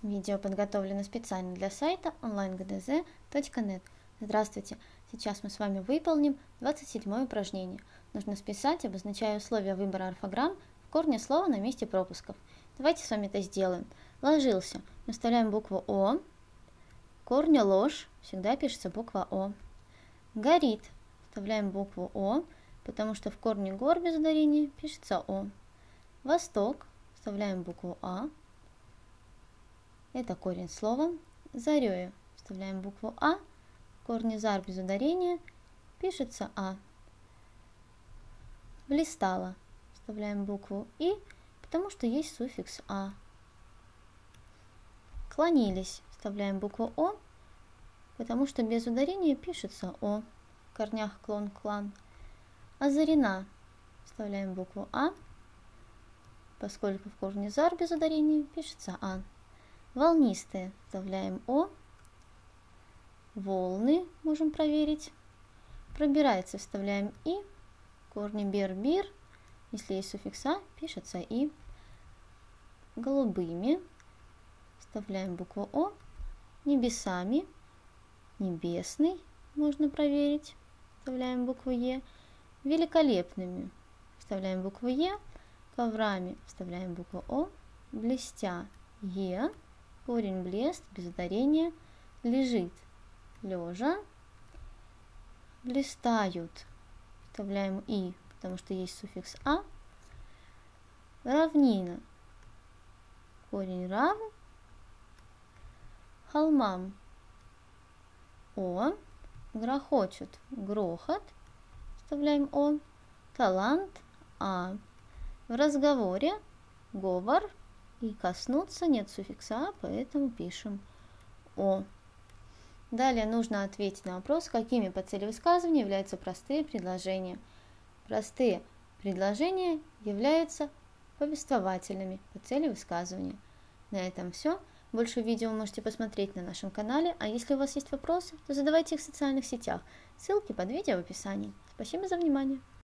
Видео подготовлено специально для сайта onlinegdz.net. Здравствуйте! Сейчас мы с вами выполним 27 упражнение. Нужно списать, обозначая условия выбора орфограмм в корне слова на месте пропусков. Давайте с вами это сделаем. Ложился. Мы вставляем букву О. Корня ложь. Всегда пишется буква О. Горит. Вставляем букву О, потому что в корне гор без ударения пишется О. Восток. Вставляем букву А. Это корень слова. Зарею. Вставляем букву А. В корне зар без ударения пишется А. Блистала. Вставляем букву И, потому что есть суффикс А. Клонились. Вставляем букву О, потому что без ударения пишется О. В корнях клон, клан. Озарена. Вставляем букву А, поскольку в корне зар без ударения пишется А. Волнистые. Вставляем О. Волны можем проверить. Пробирается. Вставляем И. В корне бер-бир. Если есть суффикс А, пишется И. Голубыми. Вставляем букву О. Небесами. Небесный можно проверить. Вставляем букву Е. Великолепными. Вставляем букву Е. Коврами. Вставляем букву О. Блестя. Е. Корень блест без ударения. Лежит. Лежа. Блистают. Вставляем И, потому что есть суффикс А. Равнина. Корень рав. Холмам. О. Грохочут. Грохот. Вставляем О. Талант. А. В разговоре. Говор. И коснуться нет суффикса А, поэтому пишем О. Далее нужно ответить на вопрос, какими по цели высказывания являются простые предложения. Простые предложения являются повествовательными по цели высказывания. На этом все. Больше видео вы можете посмотреть на нашем канале, а если у вас есть вопросы, то задавайте их в социальных сетях. Ссылки под видео в описании. Спасибо за внимание.